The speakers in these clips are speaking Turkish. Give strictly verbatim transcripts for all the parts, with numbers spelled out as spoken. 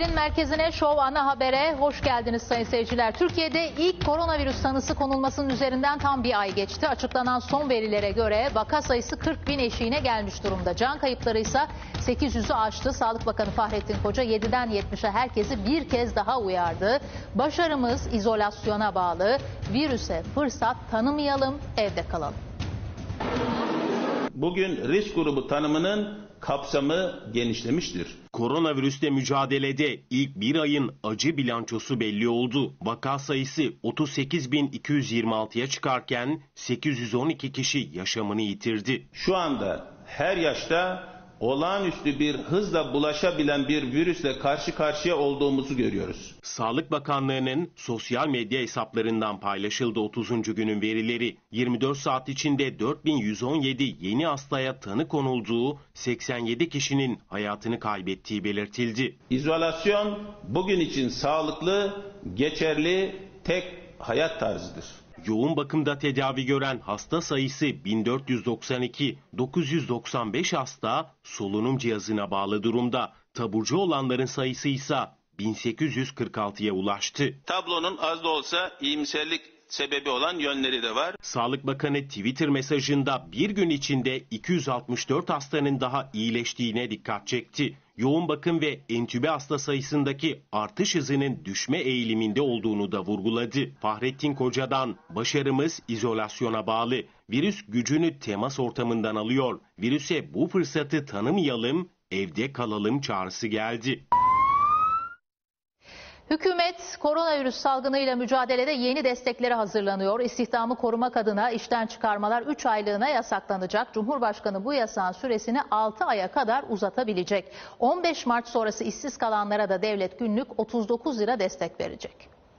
Haberin merkezine, Şov Ana Haber'e hoş geldiniz sayın seyirciler. Türkiye'de ilk koronavirüs tanısı konulmasının üzerinden tam bir ay geçti. Açıklanan son verilere göre vaka sayısı kırk bin eşiğine gelmiş durumda. Can kayıpları ise sekiz yüzü aştı. Sağlık Bakanı Fahrettin Koca yediden yetmişe herkesi bir kez daha uyardı. Başarımız izolasyona bağlı. Virüse fırsat tanımayalım, evde kalalım. Bugün risk grubu tanımının kapsamı genişlemiştir. Koronavirüsle mücadelede ilk bir ayın acı bilançosu belli oldu. Vaka sayısı otuz sekiz bin iki yüz yirmi altıya çıkarken sekiz yüz on iki kişi yaşamını yitirdi. Şu anda her yaşta olağanüstü bir hızla bulaşabilen bir virüsle karşı karşıya olduğumuzu görüyoruz. Sağlık Bakanlığı'nın sosyal medya hesaplarından paylaşıldı otuzuncu günün verileri. yirmi dört saat içinde dört bin yüz on yedi yeni hastaya tanı konulduğu, seksen yedi kişinin hayatını kaybettiği belirtildi. İzolasyon bugün için sağlıklı, geçerli tek hayat tarzıdır. Yoğun bakımda tedavi gören hasta sayısı bin dört yüz doksan iki, dokuz yüz doksan beş hasta solunum cihazına bağlı durumda. Taburcu olanların sayısı ise bin sekiz yüz kırk altıya ulaştı. Tablonun az da olsa iyimserlik sebebi olan yönleri de var. Sağlık Bakanı Twitter mesajında bir gün içinde iki yüz altmış dört hastanın daha iyileştiğine dikkat çekti. Yoğun bakım ve entübe hasta sayısındaki artış hızının düşme eğiliminde olduğunu da vurguladı. Fahrettin Koca'dan başarımız izolasyona bağlı. Virüs gücünü temas ortamından alıyor. Virüse bu fırsatı tanımayalım, evde kalalım çağrısı geldi. Hükümet koronavirüs salgınıyla mücadelede yeni destekleri hazırlanıyor. İstihdamı korumak adına işten çıkarmalar üç aylığına yasaklanacak. Cumhurbaşkanı bu yasağın süresini altı aya kadar uzatabilecek. on beş Mart sonrası işsiz kalanlara da devlet günlük otuz dokuz lira destek verecek.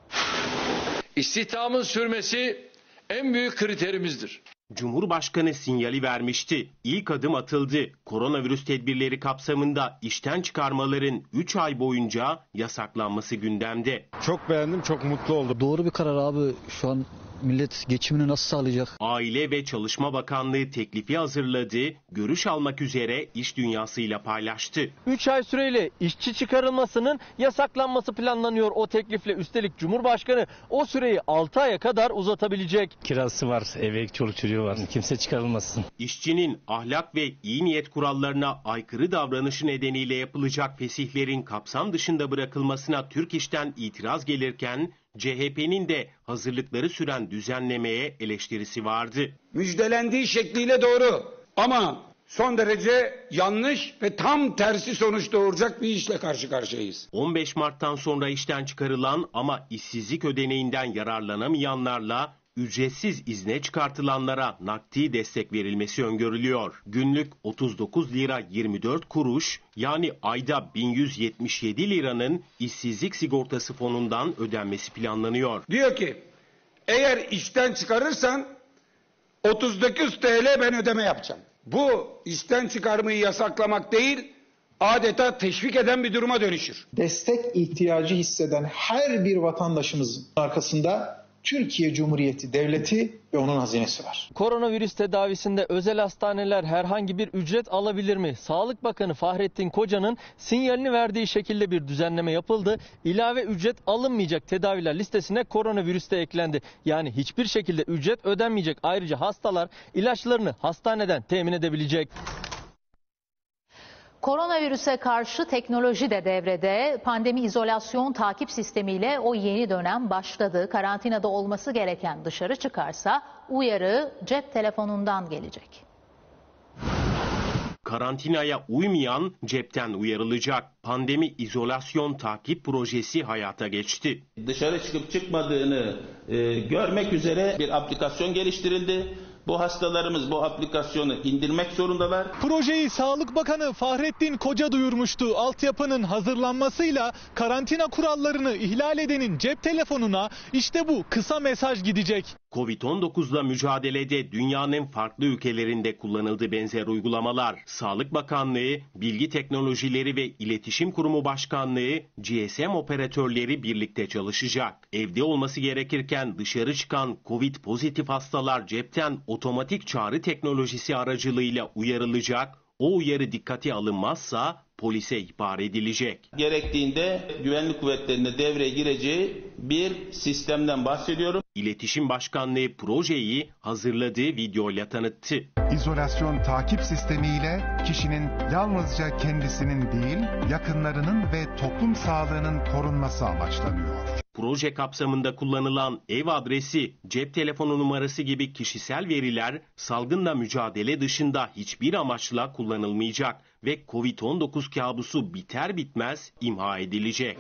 İstihdamın sürmesi en büyük kriterimizdir. Cumhurbaşkanı sinyali vermişti. İlk adım atıldı. Koronavirüs tedbirleri kapsamında işten çıkarmaların üç ay boyunca yasaklanması gündemde. Çok beğendim, çok mutlu oldum. Doğru bir karar abi. Şu an millet geçimini nasıl sağlayacak? Aile ve Çalışma Bakanlığı teklifi hazırladı. Görüş almak üzere iş dünyasıyla paylaştı. üç ay süreyle işçi çıkarılmasının yasaklanması planlanıyor o teklifle. Üstelik Cumhurbaşkanı o süreyi altı aya kadar uzatabilecek. Kirası var, eve çoluk çocuğu var. Kimse çıkarılmasın. İşçinin ahlak ve iyi niyet kurallarına aykırı davranışı nedeniyle yapılacak fesihlerin kapsam dışında bırakılmasına Türk İş'ten itiraz gelirken C H P'nin de hazırlıkları süren düzenlemeye eleştirisi vardı. Müjdelendiği şekliyle doğru ama son derece yanlış ve tam tersi sonuç doğuracak bir işle karşı karşıyayız. on beş Mart'tan sonra işten çıkarılan ama işsizlik ödeneğinden yararlanamayanlarla ücretsiz izne çıkartılanlara nakdi destek verilmesi öngörülüyor. Günlük otuz dokuz lira yirmi dört kuruş yani ayda bin yüz yetmiş yedi liranın işsizlik sigortası fonundan ödenmesi planlanıyor. Diyor ki eğer işten çıkarırsan otuz dokuz TL ben ödeme yapacağım. Bu işten çıkarmayı yasaklamak değil, adeta teşvik eden bir duruma dönüşür. Destek ihtiyacı hisseden her bir vatandaşımızın arkasında Türkiye Cumhuriyeti Devleti ve onun hazinesi var. Koronavirüs tedavisinde özel hastaneler herhangi bir ücret alabilir mi? Sağlık Bakanı Fahrettin Koca'nın sinyalini verdiği şekilde bir düzenleme yapıldı. İlave ücret alınmayacak tedaviler listesine koronavirüs de eklendi. Yani hiçbir şekilde ücret ödenmeyecek. Ayrıca hastalar ilaçlarını hastaneden temin edebilecek. Koronavirüse karşı teknoloji de devrede. Pandemi izolasyon takip sistemiyle o yeni dönem başladı. Karantinada olması gereken dışarı çıkarsa uyarı cep telefonundan gelecek. Karantinaya uymayan cepten uyarılacak. Pandemi izolasyon takip projesi hayata geçti. Dışarı çıkıp çıkmadığını e, görmek üzere bir aplikasyon geliştirildi. Bu hastalarımız bu aplikasyonu indirmek zorundalar. Projeyi Sağlık Bakanı Fahrettin Koca duyurmuştu. Altyapının hazırlanmasıyla karantina kurallarını ihlal edenin cep telefonuna işte bu kısa mesaj gidecek. Covid on dokuzla mücadelede dünyanın farklı ülkelerinde kullanıldı benzer uygulamalar. Sağlık Bakanlığı, Bilgi Teknolojileri ve İletişim Kurumu Başkanlığı, G S M operatörleri birlikte çalışacak. Evde olması gerekirken dışarı çıkan Covid pozitif hastalar cepten otomatik çağrı teknolojisi aracılığıyla uyarılacak. O uyarı dikkate alınmazsa polise ihbar edilecek. Gerektiğinde güvenlik kuvvetlerine devreye gireceği bir sistemden bahsediyorum. İletişim Başkanlığı projeyi hazırladığı videoyla tanıttı. İzolasyon takip sistemiyle kişinin yalnızca kendisinin değil, yakınlarının ve toplum sağlığının korunması amaçlanıyor. Proje kapsamında kullanılan ev adresi, cep telefonu numarası gibi kişisel veriler salgınla mücadele dışında hiçbir amaçla kullanılmayacak ve kovid on dokuz kabusu biter bitmez imha edilecek.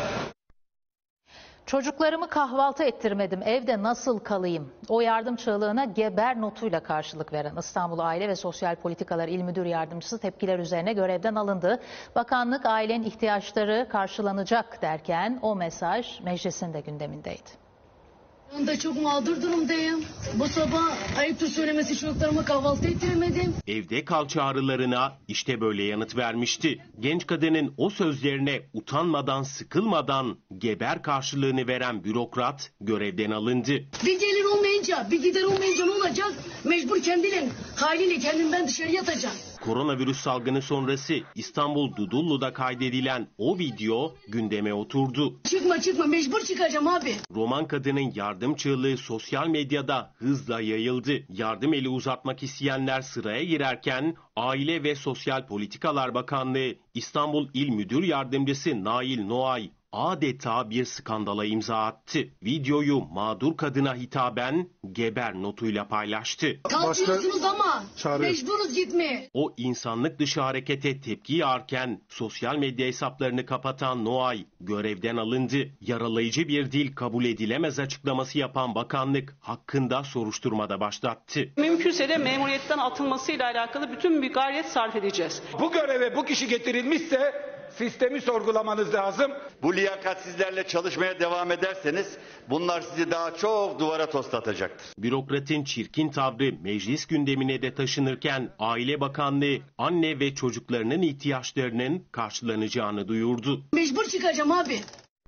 Çocuklarımı kahvaltı ettirmedim, evde nasıl kalayım? O yardım çığlığına geber notuyla karşılık veren İstanbul Aile ve Sosyal Politikalar İl Müdür Yardımcısı tepkiler üzerine görevden alındı. Bakanlık ailenin ihtiyaçları karşılanacak derken o mesaj meclisin de gündemindeydi. Ben de çok mağdur durumdayım. Bu sabah ayıptır söylemesi çocuklarıma kahvaltı ettiremedim. Evde kal çağrılarına işte böyle yanıt vermişti. Genç kadının o sözlerine utanmadan, sıkılmadan geber karşılığını veren bürokrat görevden alındı. Bir gelir olmayınca, bir gider olmayınca ne olacak? Mecbur kendiyle, haliyle kendimden dışarı yatacağım. Koronavirüs salgını sonrası İstanbul Dudullu'da kaydedilen o video gündeme oturdu. Çıkma çıkma, mecbur çıkacağım abi. Roman kadının yardım çığlığı sosyal medyada hızla yayıldı. Yardım eli uzatmak isteyenler sıraya girerken Aile ve Sosyal Politikalar Bakanlığı İstanbul İl Müdür Yardımcısı Nail Noay adeta bir skandala imza attı. Videoyu mağdur kadına hitaben geber notuyla paylaştı. Kalkıyorsunuz ama mecburuz gitmeye. O insanlık dışı harekete tepki yağarken sosyal medya hesaplarını kapatan Noay görevden alındı. Yaralayıcı bir dil kabul edilemez açıklaması yapan bakanlık hakkında soruşturmada başlattı. Mümkünse de memuriyetten atılmasıyla alakalı bütün bir gayret sarf edeceğiz. Bu göreve bu kişi getirilmişse sistemi sorgulamanız lazım. Bu liyakatsizlerle çalışmaya devam ederseniz bunlar sizi daha çok duvara toslatacaktır. Bürokratın çirkin tavrı meclis gündemine de taşınırken Aile Bakanlığı anne ve çocuklarının ihtiyaçlarının karşılanacağını duyurdu. Mecbur çıkacağım abi.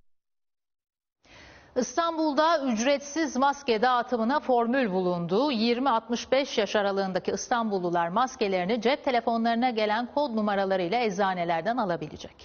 İstanbul'da ücretsiz maske dağıtımına formül bulundu. yirmi altmış beş yaş aralığındaki İstanbullular maskelerini cep telefonlarına gelen kod numaralarıyla eczanelerden alabilecek.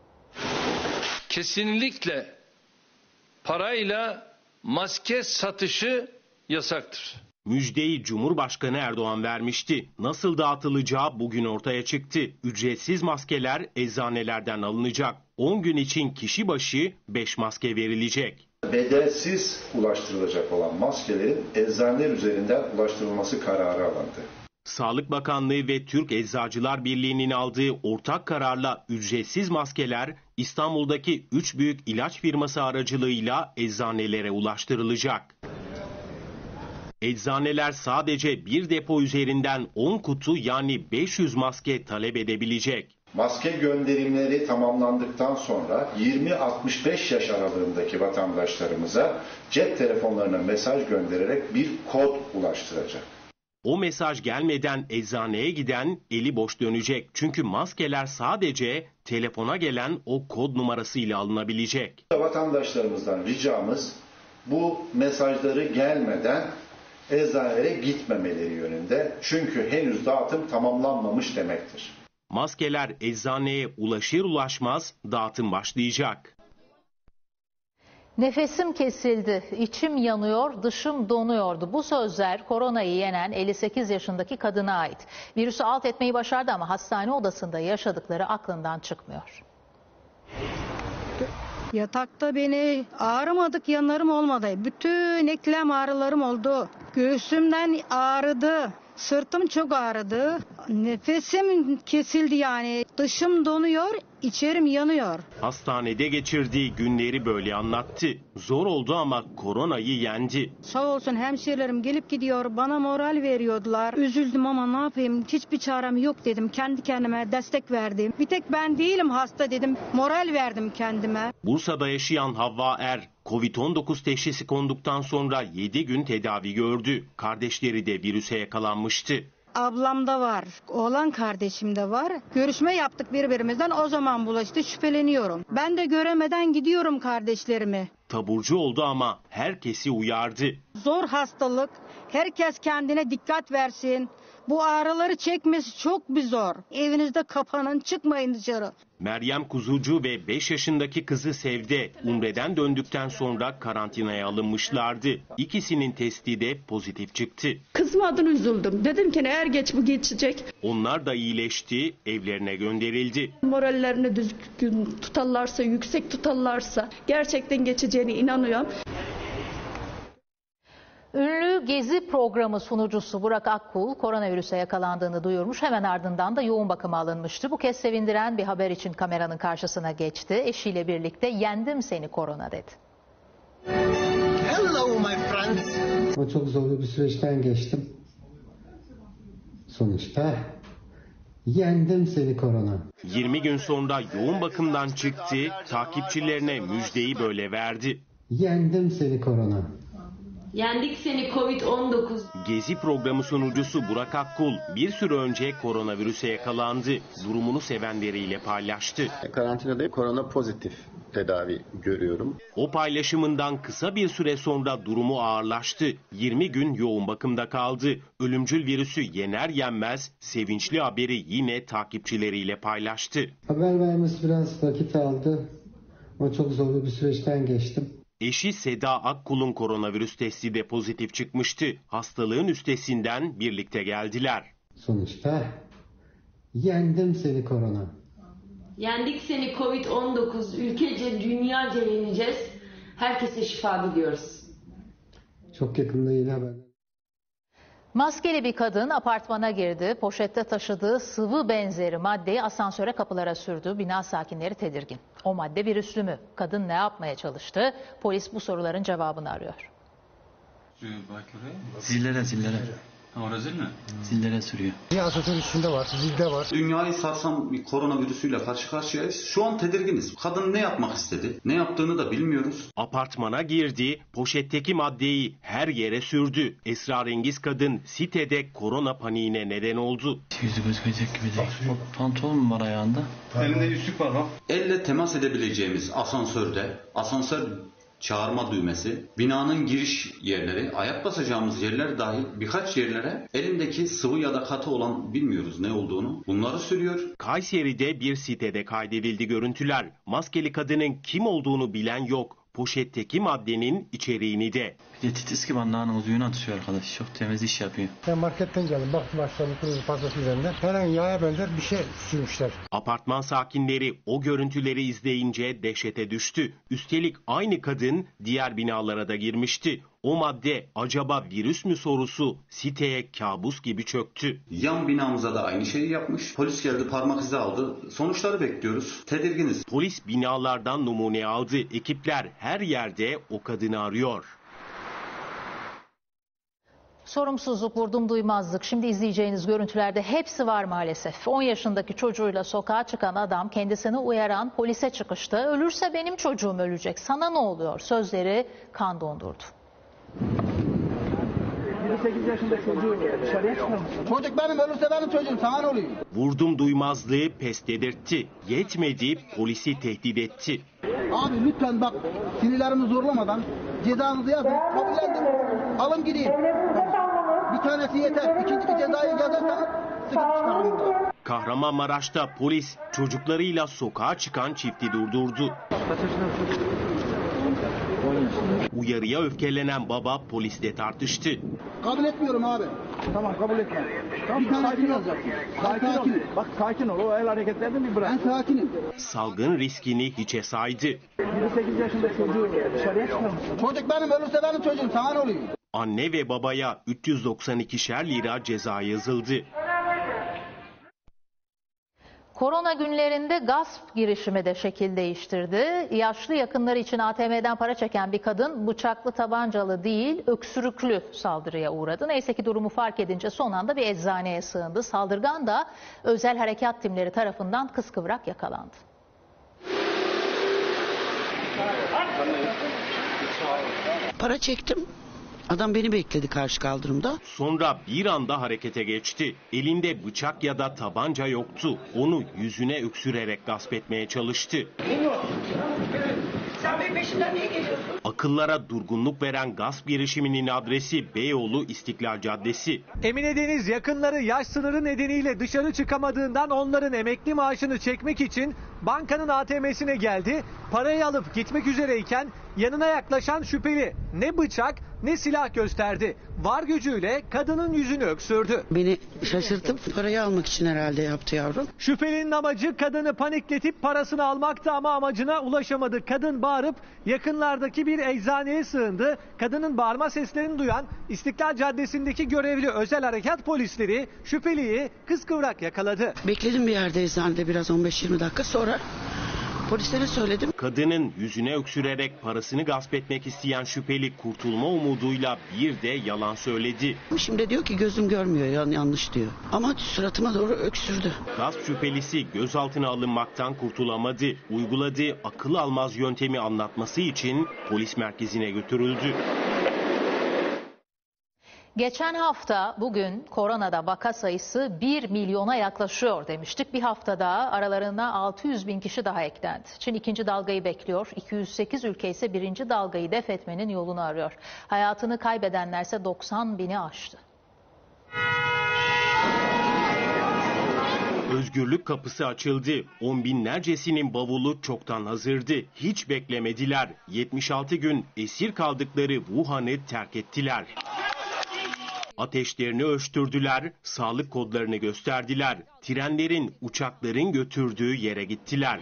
Kesinlikle parayla maske satışı yasaktır. Müjdeyi Cumhurbaşkanı Erdoğan vermişti. Nasıl dağıtılacağı bugün ortaya çıktı. Ücretsiz maskeler eczanelerden alınacak. on gün için kişi başı beş maske verilecek. Bedelsiz ulaştırılacak olan maskelerin eczaneler üzerinden ulaştırılması kararı alındı. Sağlık Bakanlığı ve Türk Eczacılar Birliği'nin aldığı ortak kararla ücretsiz maskeler İstanbul'daki üç büyük ilaç firması aracılığıyla eczanelere ulaştırılacak. Eczaneler sadece bir depo üzerinden on kutu yani beş yüz maske talep edebilecek. Maske gönderimleri tamamlandıktan sonra yirmi altmış beş yaş aralığındaki vatandaşlarımıza cep telefonlarına mesaj göndererek bir kod ulaştıracak. O mesaj gelmeden eczaneye giden eli boş dönecek. Çünkü maskeler sadece telefona gelen o kod numarasıyla alınabilecek. Vatandaşlarımızdan ricamız bu mesajları gelmeden eczanelere gitmemeleri yönünde. Çünkü henüz dağıtım tamamlanmamış demektir. Maskeler eczaneye ulaşır ulaşmaz dağıtım başlayacak. Nefesim kesildi, içim yanıyor, dışım donuyordu. Bu sözler koronayı yenen elli sekiz yaşındaki kadına ait. Virüsü alt etmeyi başardı ama hastane odasında yaşadıkları aklından çıkmıyor. Yatakta beni ağrımadık yanlarım olmadı. Bütün eklem ağrılarım oldu. Göğsümden ağrıdı. Sırtım çok ağrıdı. Nefesim kesildi yani. Dışım donuyor, içerim yanıyor. Hastanede geçirdiği günleri böyle anlattı. Zor oldu ama koronayı yendi. Sağ olsun hemşirelerim gelip gidiyor. Bana moral veriyordular. Üzüldüm ama ne yapayım? Hiçbir çarem yok dedim. Kendi kendime destek verdim. Bir tek ben değilim hasta dedim. Moral verdim kendime. Bursa'da yaşayan Havva Er, kovid on dokuz teşhisi konduktan sonra yedi gün tedavi gördü. Kardeşleri de virüse yakalanmıştı. Ablam da var, oğlan kardeşim de var. Görüşme yaptık birbirimizden, o zaman bulaştı, şüpheleniyorum. Ben de göremeden gidiyorum kardeşlerimi. Taburcu oldu ama herkesi uyardı. Zor hastalık. Herkes kendine dikkat versin. Bu ağrıları çekmesi çok bir zor. Evinizde kapanın, çıkmayın dışarı. Meryem Kuzucu ve beş yaşındaki kızı Sevde Umre'den döndükten sonra karantinaya alınmışlardı. İkisinin testi de pozitif çıktı. Kızım adına üzüldüm. Dedim ki eğer geç bu geçecek. Onlar da iyileşti, evlerine gönderildi. Morallerini düzgün tutarlarsa, yüksek tutarlarsa gerçekten geçeceğine inanıyorum. Ünlü Gezi programı sunucusu Burak Akkul koronavirüse yakalandığını duyurmuş. Hemen ardından da yoğun bakıma alınmıştı. Bu kez sevindiren bir haber için kameranın karşısına geçti. Eşiyle birlikte yendim seni korona dedi. Hello my friends. O çok zorlu bir süreçten geçtim. Sonuçta yendim seni korona. yirmi gün sonra yoğun bakımdan çıktı, takipçilerine müjdeyi böyle verdi. Yendim seni korona. Yendik seni kovid on dokuz. Gezi programı sunucusu Burak Akkul bir süre önce koronavirüse yakalandı. Durumunu sevenleriyle paylaştı. Karantinada korona pozitif tedavi görüyorum. O paylaşımından kısa bir süre sonra durumu ağırlaştı. yirmi gün yoğun bakımda kaldı. Ölümcül virüsü yener yenmez sevinçli haberi yine takipçileriyle paylaştı. Haber vermesi biraz vakit aldı. O çok zorlu bir süreçten geçtim. Eşi Seda Akkul'un koronavirüs testi de pozitif çıkmıştı. Hastalığın üstesinden birlikte geldiler. Sonuçta yendim seni korona. Yendik seni kovid on dokuz. Ülkece, dünyaca yeneceğiz. Herkese şifa diliyoruz. Çok yakında yeni haberler. Maskeli bir kadın apartmana girdi. Poşette taşıdığı sıvı benzeri maddeyi asansöre kapılara sürdü. Bina sakinleri tedirgin. O madde virüslü mü? Kadın ne yapmaya çalıştı? Polis bu soruların cevabını arıyor. Zillere zillere. Orada zil mi? Zillere sürüyor. Asansörün üstünde var, zilde var. Dünyayı sarsan bir koronavirüsüyle karşı karşıyayız. Şu an tedirginiz. Kadın ne yapmak istedi? Ne yaptığını da bilmiyoruz. Apartmana girdi, poşetteki maddeyi her yere sürdü. Esrarengiz kadın sitede korona paniğine neden oldu. Yüzü gözükecek gibi değil. Pantolon mu var ayağında? Elinde yüzük var bak. Elle temas edebileceğimiz asansörde, asansör çağırma düğmesi, binanın giriş yerleri, ayak basacağımız yerler dahil birkaç yerlere elindeki sıvı ya da katı olan bilmiyoruz ne olduğunu bunları sürüyor. Kayseri'de bir sitede kaydedildi görüntüler. Maskeli kadının kim olduğunu bilen yok. Poşetteki maddenin içeriğini de. Bir de titiz ki bandağının uzuyunu atışıyor arkadaş. Çok temiz iş yapıyor. Ben marketten geldim. Baktım aşağıda kırmızı pastası üzerinde. Herhangi yağa benzer bir şey sürmüşler. Apartman sakinleri o görüntüleri izleyince dehşete düştü. Üstelik aynı kadın diğer binalara da girmişti. O madde acaba virüs mü sorusu siteye kabus gibi çöktü. Yan binamıza da aynı şeyi yapmış. Polis geldi, parmak izi aldı. Sonuçları bekliyoruz. Tedirginiz. Polis binalardan numune aldı. Ekipler her yerde o kadını arıyor. Sorumsuzluk, vurdum duymazlık. Şimdi izleyeceğiniz görüntülerde hepsi var maalesef. on yaşındaki çocuğuyla sokağa çıkan adam kendisini uyaran polise çıkıştı. Ölürse benim çocuğum ölecek. Sana ne oluyor? Sözleri kan dondurdu. yirmi sekiz yaşında çocuğu dışarıya çıkmamış. Çocuk benim, ölürse benim çocuğum, sana ne oluyor? Vurdum duymazlığı pes dedirtti. Yetmedi, polisi tehdit etti. Abi lütfen bak, sinirlerimi zorlamadan cezanızı yazın. Kabullendim. Alın gideyim. Bir tanesi yeter. İkinci bir cezayı yazarsanız sıkıntı çıkarım burada. Kahramanmaraş'ta polis çocuklarıyla sokağa çıkan çifti durdurdu. Uyarıya öfkelenen baba polisle tartıştı. Kabul etmiyorum abi. Tamam, kabul etme. Tamam, bir tanesini yazacaksın. Sakin, sakin ol. Bak sakin ol. O el hareketlerini bir bırak. Ben sakinim. Salgın riskini hiçe saydı. yirmi sekiz yaşında çocuğu dışarıya çıkmamış. Çocuk benim, ölürse benim çocuğum, sana ne oluyor? Anne ve babaya üç yüz doksan ikişer lira ceza yazıldı. Korona günlerinde gasp girişimi de şekil değiştirdi. Yaşlı yakınları için A T M'den para çeken bir kadın bıçaklı tabancalı değil öksürüklü saldırıya uğradı. Neyse ki durumu fark edince son anda bir eczaneye sığındı. Saldırgan da özel harekat timleri tarafından kıskıvrak yakalandı. Para çektim. Adam beni bekledi karşı kaldırımda. Sonra bir anda harekete geçti. Elinde bıçak ya da tabanca yoktu. Onu yüzüne öksürerek gasp etmeye çalıştı. Abi peşimden niye geliyorsun? Akıllara durgunluk veren gasp girişiminin adresi Beyoğlu İstiklal Caddesi. Emine Deniz yakınları yaş sınırı nedeniyle dışarı çıkamadığından onların emekli maaşını çekmek için bankanın A T M'sine geldi. Parayı alıp gitmek üzereyken yanına yaklaşan şüpheli ne bıçak ne silah gösterdi. Var gücüyle kadının yüzünü öksürdü. Beni şaşırtıp parayı almak için herhalde yaptı yavrum. Şüphelinin amacı kadını panikletip parasını almaktı ama amacına ulaşamadı. Kadın bağırıp yakınlardaki bir eczaneye sığındı. Kadının bağırma seslerini duyan İstiklal Caddesi'ndeki görevli özel harekat polisleri şüpheliyi kıskıvrak yakaladı. Bekledim bir yerde eczanede biraz on beş yirmi dakika sonra polislere söyledim. Kadının yüzüne öksürerek parasını gasp etmek isteyen şüpheli kurtulma umuduyla bir de yalan söyledi. Şimdi diyor ki gözüm görmüyor, yanlış diyor. Ama suratıma doğru öksürdü. Gasp şüphelisi gözaltına alınmaktan kurtulamadı. Uyguladığı akıl almaz yöntemi anlatması için polis merkezine götürüldü. Geçen hafta bugün koronada vaka sayısı bir milyona yaklaşıyor demiştik. Bir haftada aralarına altı yüz bin kişi daha eklendi. Çin ikinci dalgayı bekliyor. iki yüz sekiz ülke ise birinci dalgayı def etmenin yolunu arıyor. Hayatını kaybedenlerse doksan bini aştı. Özgürlük kapısı açıldı. On binlercesinin bavulu çoktan hazırdı. Hiç beklemediler. yetmiş altı gün esir kaldıkları Wuhan'ı terk ettiler. Ateşlerini ölçtürdüler, sağlık kodlarını gösterdiler. Trenlerin, uçakların götürdüğü yere gittiler.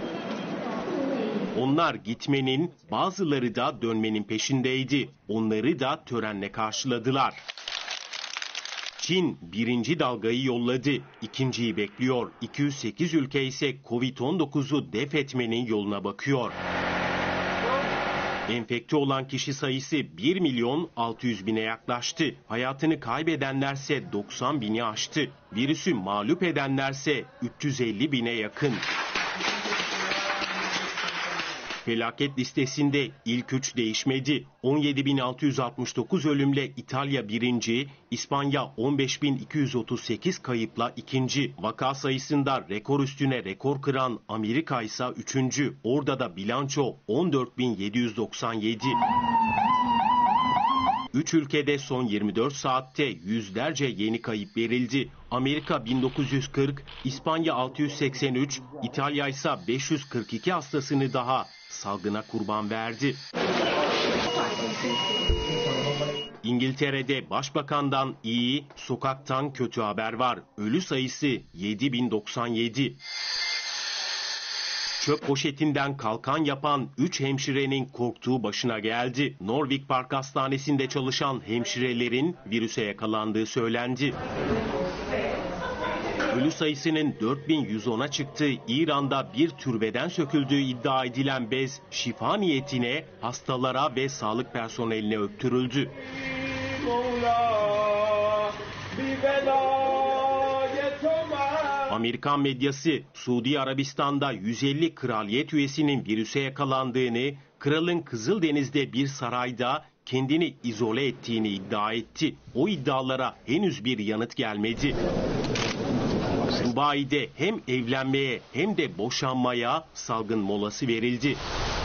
Onlar gitmenin, bazıları da dönmenin peşindeydi. Onları da törenle karşıladılar. Çin birinci dalgayı yolladı, ikinciyi bekliyor. iki yüz sekiz ülke ise kovid on dokuzu def etmenin yoluna bakıyor. Enfekte olan kişi sayısı bir milyon altı yüz bine yaklaştı. Hayatını kaybedenlerse doksan bini aştı. Virüsü mağlup edenlerse üç yüz elli bine yakın. Felaket listesinde ilk üç değişmedi. on yedi bin altı yüz altmış dokuz ölümle İtalya birinci, İspanya on beş bin iki yüz otuz sekiz kayıpla ikinci. Vaka sayısında rekor üstüne rekor kıran Amerika ise üçüncü. Orada da bilanço on dört bin yedi yüz doksan yedi. Üç ülkede son yirmi dört saatte yüzlerce yeni kayıp verildi. Amerika bin dokuz yüz kırk, İspanya altı yüz seksen üç, İtalya ise beş yüz kırk iki hastasını daha salgına kurban verdi. İngiltere'de başbakandan iyi, sokaktan kötü haber var. Ölü sayısı yedi bin doksan yedi. Çöp poşetinden kalkan yapan üç hemşirenin korktuğu başına geldi. Norwich Park Hastanesi'nde çalışan hemşirelerin virüse yakalandığı söylendi. Ölü sayısının dört bin yüz ona çıktığı İran'da bir türbeden söküldüğü iddia edilen bez şifa niyetine hastalara ve sağlık personeline öptürüldü. Amerikan medyası Suudi Arabistan'da yüz elli kraliyet üyesinin virüse yakalandığını, kralın Kızıldeniz'de bir sarayda kendini izole ettiğini iddia etti. O iddialara henüz bir yanıt gelmedi. Dubai'de hem evlenmeye hem de boşanmaya salgın molası verildi.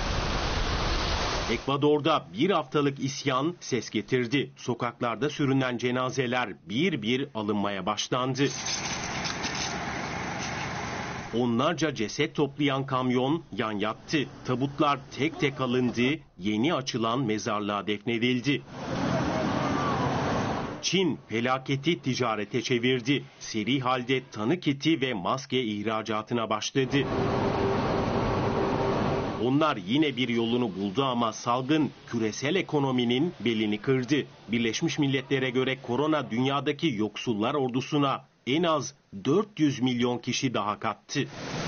Ekvador'da bir haftalık isyan ses getirdi. Sokaklarda sürünen cenazeler bir bir alınmaya başlandı. Onlarca ceset toplayan kamyon yan yattı. Tabutlar tek tek alındı, yeni açılan mezarlığa defnedildi. Çin felaketi ticarete çevirdi. Seri halde tanı kiti ve maske ihracatına başladı. Onlar yine bir yolunu buldu ama salgın küresel ekonominin belini kırdı. Birleşmiş Milletler'e göre korona dünyadaki yoksullar ordusuna en az dört yüz milyon kişi daha kattı.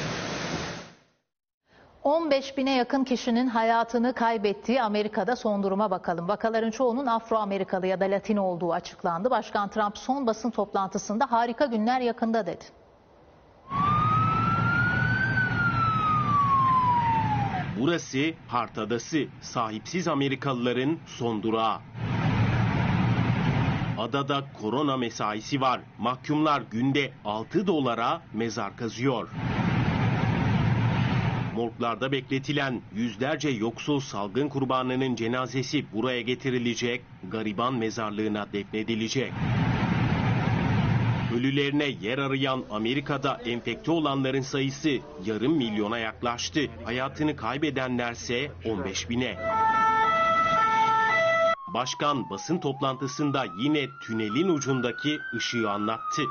on beş bine yakın kişinin hayatını kaybettiği Amerika'da son duruma bakalım. Vakaların çoğunun Afro-Amerikalı ya da Latin olduğu açıklandı. Başkan Trump son basın toplantısında harika günler yakında dedi. Burası Hart Adası, sahipsiz Amerikalıların son durağı. Adada korona mesaisi var. Mahkumlar günde altı dolara mezar kazıyor. Morglarda bekletilen yüzlerce yoksul salgın kurbanının cenazesi buraya getirilecek, gariban mezarlığına defnedilecek. Ölülerine yer arayan Amerika'da enfekte olanların sayısı yarım milyona yaklaştı. Hayatını kaybedenlerse on beş bine. Başkan basın toplantısında yine tünelin ucundaki ışığı anlattı.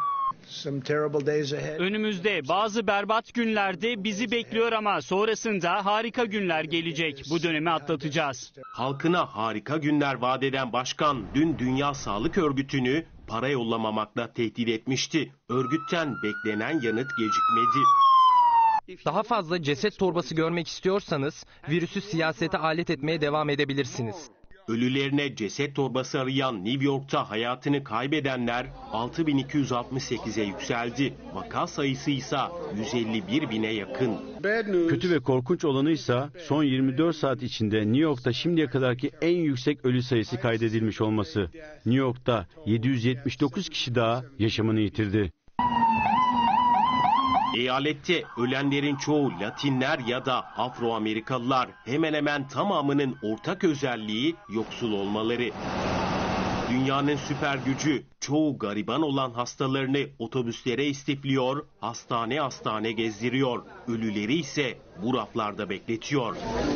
Önümüzde bazı berbat günlerde bizi bekliyor ama sonrasında harika günler gelecek. Bu dönemi atlatacağız. Halkına harika günler vaat eden başkan dün Dünya Sağlık Örgütü'nü para yollamamakla tehdit etmişti. Örgütten beklenen yanıt gecikmedi. Daha fazla ceset torbası görmek istiyorsanız virüsü siyasete alet etmeye devam edebilirsiniz. Ölülerine ceset torbası arayan New York'ta hayatını kaybedenler altı bin iki yüz altmış sekize yükseldi. Vaka sayısı ise yüz elli bir bine yakın. Kötü ve korkunç olanıysa son yirmi dört saat içinde New York'ta şimdiye kadarki en yüksek ölü sayısı kaydedilmiş olması. New York'ta yedi yüz yetmiş dokuz kişi daha yaşamını yitirdi. Eyalette ölenlerin çoğu Latinler ya da Afro-Amerikalılar, hemen hemen tamamının ortak özelliği yoksul olmaları. Dünyanın süper gücü çoğu gariban olan hastalarını otobüslere istifliyor, hastane hastane gezdiriyor. Ölüleri ise bu raflarda bekletiyor.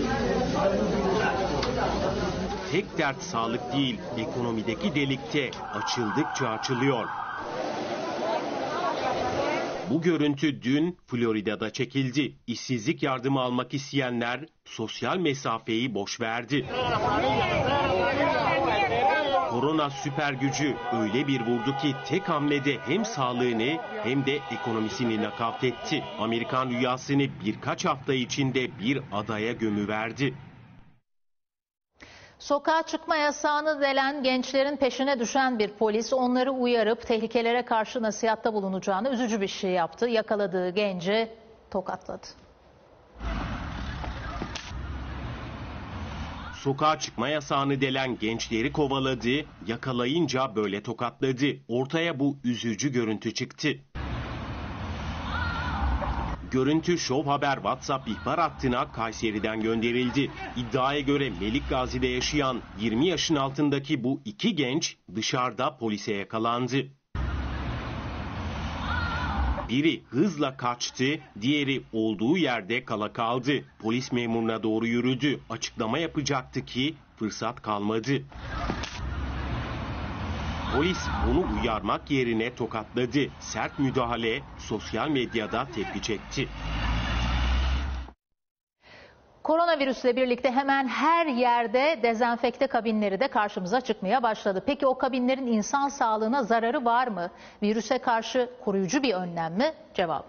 Tek dert sağlık değil, ekonomideki delikte açıldıkça açılıyor. Bu görüntü dün Florida'da çekildi. İşsizlik yardımı almak isteyenler sosyal mesafeyi boş verdi. Korona süper gücü öyle bir vurdu ki tek hamlede hem sağlığını hem de ekonomisini nakavt etti. Amerikan rüyasını birkaç hafta içinde bir adaya gömüverdi. Sokağa çıkma yasağını delen gençlerin peşine düşen bir polis onları uyarıp tehlikelere karşı nasihatta bulunacağını üzücü bir şey yaptı. Yakaladığı genci tokatladı. Sokağa çıkma yasağını delen gençleri kovaladı, yakalayınca böyle tokatladı. Ortaya bu üzücü görüntü çıktı. Görüntü Şov Haber WhatsApp ihbar hattına Kayseri'den gönderildi. İddiaya göre Melik Gazi'de yaşayan yirmi yaşın altındaki bu iki genç dışarıda polise yakalandı. Biri hızla kaçtı, diğeri olduğu yerde kala kaldı. Polis memuruna doğru yürüdü. Açıklama yapacaktı ki fırsat kalmadı. Polis onu uyarmak yerine tokatladı. Sert müdahale sosyal medyada tepki çekti. Koronavirüsle birlikte hemen her yerde dezenfekte kabinleri de karşımıza çıkmaya başladı. Peki o kabinlerin insan sağlığına zararı var mı? Virüse karşı koruyucu bir önlem mi? Cevap.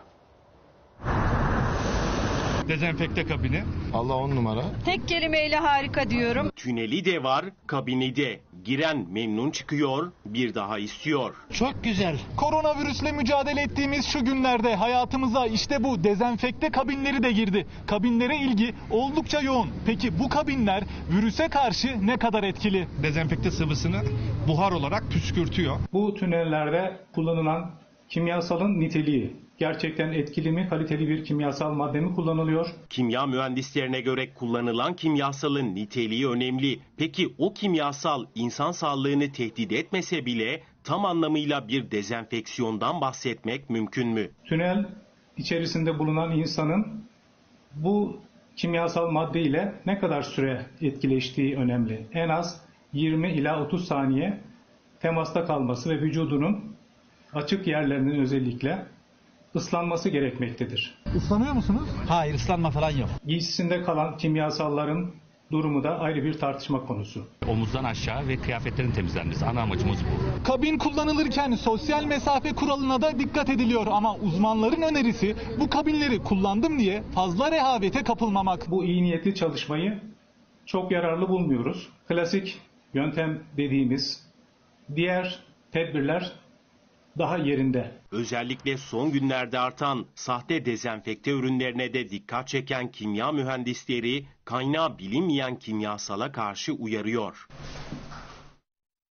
Dezenfekte kabini. Allah on numara. Tek kelimeyle harika diyorum. Tüneli de var, kabini de. Giren memnun çıkıyor, bir daha istiyor. Çok güzel. Koronavirüsle mücadele ettiğimiz şu günlerde hayatımıza işte bu dezenfekte kabinleri de girdi. Kabinlere ilgi oldukça yoğun. Peki bu kabinler virüse karşı ne kadar etkili? Dezenfekte sıvısını buhar olarak püskürtüyor. Bu tünellerde kullanılan kimyasalın niteliği. Gerçekten etkili mi, kaliteli bir kimyasal madde mi kullanılıyor? Kimya mühendislerine göre kullanılan kimyasalın niteliği önemli. Peki o kimyasal insan sağlığını tehdit etmese bile tam anlamıyla bir dezenfeksiyondan bahsetmek mümkün mü? Tünel içerisinde bulunan insanın bu kimyasal madde ile ne kadar süre etkileştiği önemli. En az yirmi ila otuz saniye temasta kalması ve vücudunun açık yerlerinin özellikle ıslanması gerekmektedir. Islanıyor musunuz? Hayır, ıslanma falan yok. Giysisinde kalan kimyasalların durumu da ayrı bir tartışma konusu. Omuzdan aşağı ve kıyafetlerin temizlenmesi. Ana amacımız bu. Kabin kullanılırken sosyal mesafe kuralına da dikkat ediliyor ama uzmanların önerisi bu kabinleri kullandım diye fazla rehavete kapılmamak. Bu iyi niyetli çalışmayı çok yararlı bulmuyoruz. Klasik yöntem dediğimiz diğer tedbirler daha yerinde. Özellikle son günlerde artan sahte dezenfekte ürünlerine de dikkat çeken kimya mühendisleri kaynağı bilinmeyen kimyasala karşı uyarıyor.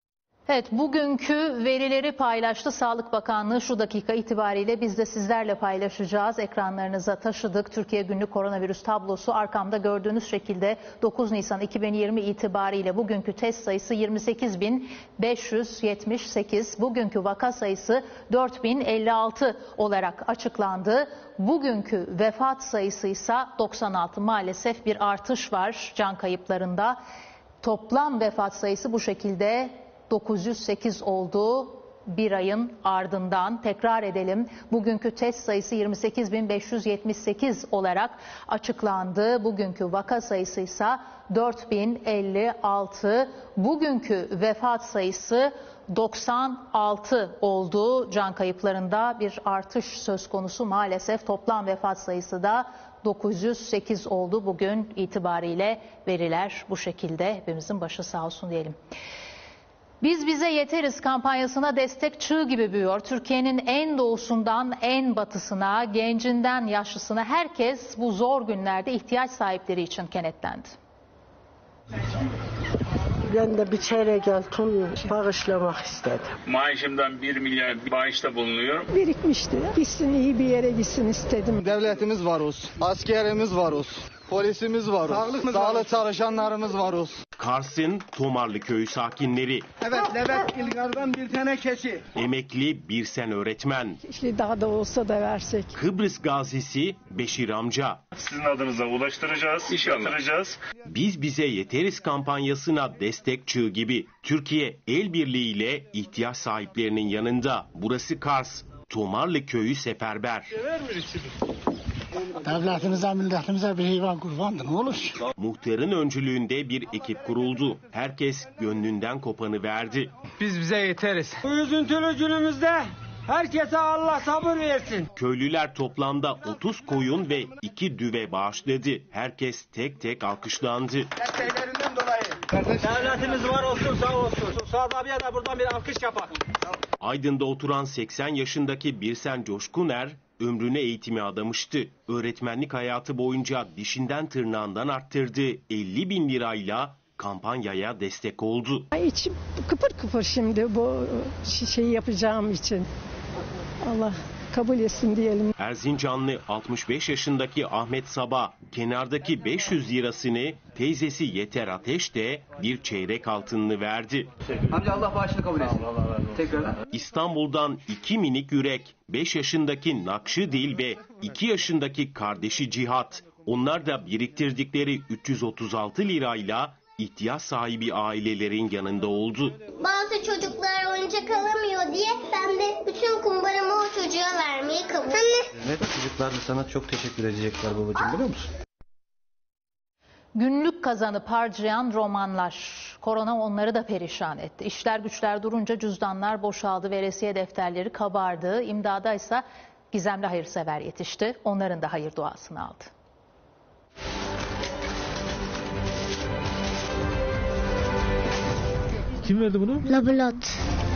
Evet, bugünkü verileri paylaştı Sağlık Bakanlığı. Şu dakika itibariyle biz de sizlerle paylaşacağız. Ekranlarınıza taşıdık. Türkiye günlük koronavirüs tablosu arkamda gördüğünüz şekilde dokuz Nisan iki bin yirmi itibariyle bugünkü test sayısı yirmi sekiz bin beş yüz yetmiş sekiz. Bugünkü vaka sayısı dört bin elli altı olarak açıklandı. Bugünkü vefat sayısı ise doksan altı. Maalesef bir artış var can kayıplarında. Toplam vefat sayısı bu şekilde dokuz yüz sekiz oldu bir ayın ardından. Tekrar edelim, bugünkü test sayısı yirmi sekiz bin beş yüz yetmiş sekiz olarak açıklandı. Bugünkü vaka sayısı ise dört bin elli altı. Bugünkü vefat sayısı doksan altı oldu. Can kayıplarında bir artış söz konusu maalesef. Toplam vefat sayısı da dokuz yüz sekiz oldu. Bugün itibariyle veriler bu şekilde. Hepimizin başı sağ olsun diyelim. Biz bize yeteriz kampanyasına destek çığ gibi büyüyor. Türkiye'nin en doğusundan en batısına, gencinden yaşlısına herkes bu zor günlerde ihtiyaç sahipleri için kenetlendi. Ben de bir çeyrek altın bağışlamak istedim. Maaşımdan bir milyar bağışta bulunuyor. Birikmişti. Gitsin, iyi bir yere gitsin istedim. Devletimiz var olsun. Askerimiz var olsun. Polisimiz var olsun. Sağlık çalışanlarımız var olsun. Kars'ın Tomarlı köyü sakinleri. Evet, Levent İlgar'dan bir tenekesi. Emekli Birsen öğretmen. İşte daha da olsa da versek. Kıbrıs gazisi Beşir amca. Sizin adınıza ulaştıracağız, iş yaptıracağız. Biz bize yeteriz kampanyasına destek çığ gibi. Türkiye el birliğiyle ihtiyaç sahiplerinin yanında. Burası Kars. Tomarlı köyü seferber. Devletimize, milletimize bir hayvan kurbandı, ne olur. Muhtarın öncülüğünde bir ekip kuruldu. Herkes gönlünden kopanı verdi. Biz bize yeteriz. Bu üzüntülü günümüzde herkese Allah sabır versin. Köylüler toplamda otuz koyun ve iki düve bağışladı. Herkes tek tek alkışlandı. Desteklerinden dolayı. Devletimiz var olsun, sağ olsun. Suat abiye de buradan bir alkış yapalım. Aydın'da oturan seksen yaşındaki Birsen Coşkuner ömrünü eğitime adamıştı. Öğretmenlik hayatı boyunca dişinden tırnağından arttırdığı elli bin lirayla kampanyaya destek oldu. İçim kıpır kıpır şimdi bu şeyi yapacağım için. Allah kabul etsin diyelim. Erzincanlı altmış beş yaşındaki Ahmet Sabah kenardaki beş yüz lirasını teyzesi Yeter Ateş de bir çeyrek altınını verdi. Amca Allah bağışını kabul etsin. Tekrar. İstanbul'dan iki minik yürek, beş yaşındaki Nakşidil ve iki yaşındaki kardeşi Cihat. Onlar da biriktirdikleri üç yüz otuz altı lirayla ihtiyaç sahibi ailelerin yanında oldu. Bazı çocuklar oyuncak alamıyor diye ben de bütün kumbaramı o çocuğa vermeyi kabul ettim. Evet, çocuklar da sana çok teşekkür edecekler babacığım, biliyor musun? Günlük kazanıp harcayan romanlar. Korona onları da perişan etti. İşler güçler durunca cüzdanlar boşaldı, veresiye defterleri kabardı. İmdada ise gizemli hayırsever yetişti. Onların da hayır duasını aldı. Kim verdi bunu? Labulot.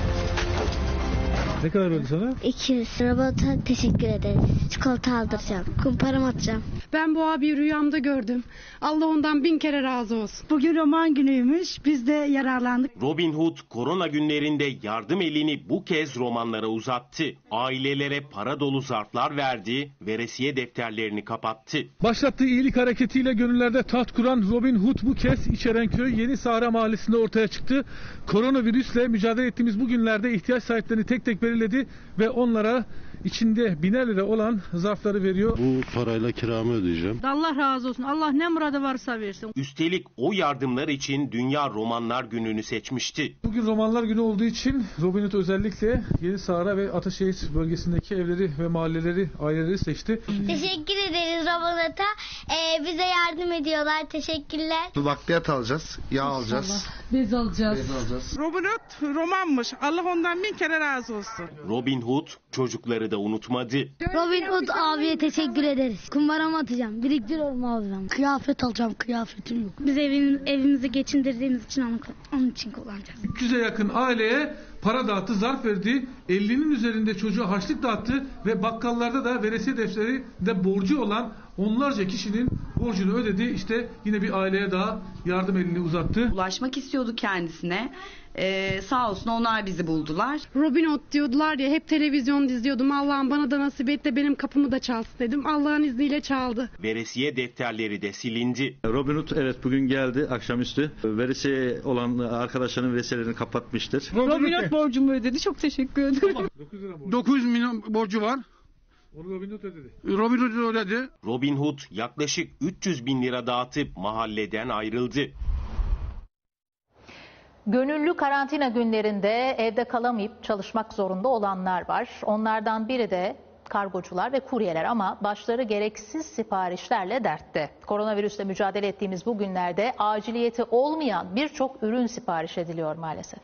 Ne kadar verdi sana? iki yüz. Robota teşekkür ederiz. Çikolata aldıracağım. Kumparam atacağım. Ben bu abiyi rüyamda gördüm. Allah ondan bin kere razı olsun. Bugün roman günüymüş. Biz de yararlandık. Robin Hood korona günlerinde yardım elini bu kez romanlara uzattı. Ailelere para dolu zarflar verdi, veresiye defterlerini kapattı. Başlattığı iyilik hareketiyle gönüllerde taht kuran Robin Hood bu kez İçerenköy Yeni Sahra Mahallesi'nde ortaya çıktı. Koronavirüsle mücadele ettiğimiz bu günlerde ihtiyaç sahiplerini tek tek belirledi ve onlara içinde biner lira olan zarfları veriyor. Bu parayla kiramı ödeyeceğim. Allah razı olsun. Allah ne muradı varsa versin. Üstelik o yardımlar için Dünya Romanlar Günü'nü seçmişti. Bugün Romanlar Günü olduğu için Robin Hood özellikle Yeni Sahra ve Ataşehir bölgesindeki evleri ve mahalleleri, aileleri seçti. Teşekkür ederiz Robinhood'a. Ee, bize yardım ediyorlar. Teşekkürler. Bakliyat alacağız, yağ alacağız. Biz alacağız. Bez alacağız. Robin Hood romanmış. Allah ondan bin kere razı olsun. Robin Hood çocukları da unutmadı. Robin Hood abiye teşekkür ederiz. Kumbaramı atacağım. Biriktiriyorum abi ben. Kıyafet alacağım. Kıyafetim yok. Biz evimiz, evimizi geçindirdiğimiz için onu, onun için kullanacağız. üç yüze yakın aileye para dağıttı, zarf verdi. ellinin üzerinde çocuğa harçlık dağıttı ve bakkallarda da veresiye defteri de borcu olan onlarca kişinin bu borcunu ödedi. İşte yine bir aileye daha yardım elini uzattı. Ulaşmak istiyordu kendisine. Ee, sağ olsun onlar bizi buldular. Robin Hood diyordular ya, hep televizyon izliyordum. Allah'ım bana da nasip et de benim kapımı da çalsın dedim. Allah'ın izniyle çaldı. Veresiye defterleri de silindi. Robin Hood evet bugün geldi akşamüstü. Veresiye olan arkadaşların veresiyelerini kapatmıştır. Robin Hood borcumu ödedi. Çok teşekkür ederim. dokuz yüz milyon borcu var. Onu Robin Hood ödedi. Robin Hood ödedi. Robin Hood yaklaşık üç yüz bin lira dağıtıp mahalleden ayrıldı. Gönüllü karantina günlerinde evde kalamayıp çalışmak zorunda olanlar var. Onlardan biri de kargocular ve kuryeler ama başları gereksiz siparişlerle dertte. Koronavirüsle mücadele ettiğimiz bu günlerde aciliyeti olmayan birçok ürün sipariş ediliyor maalesef.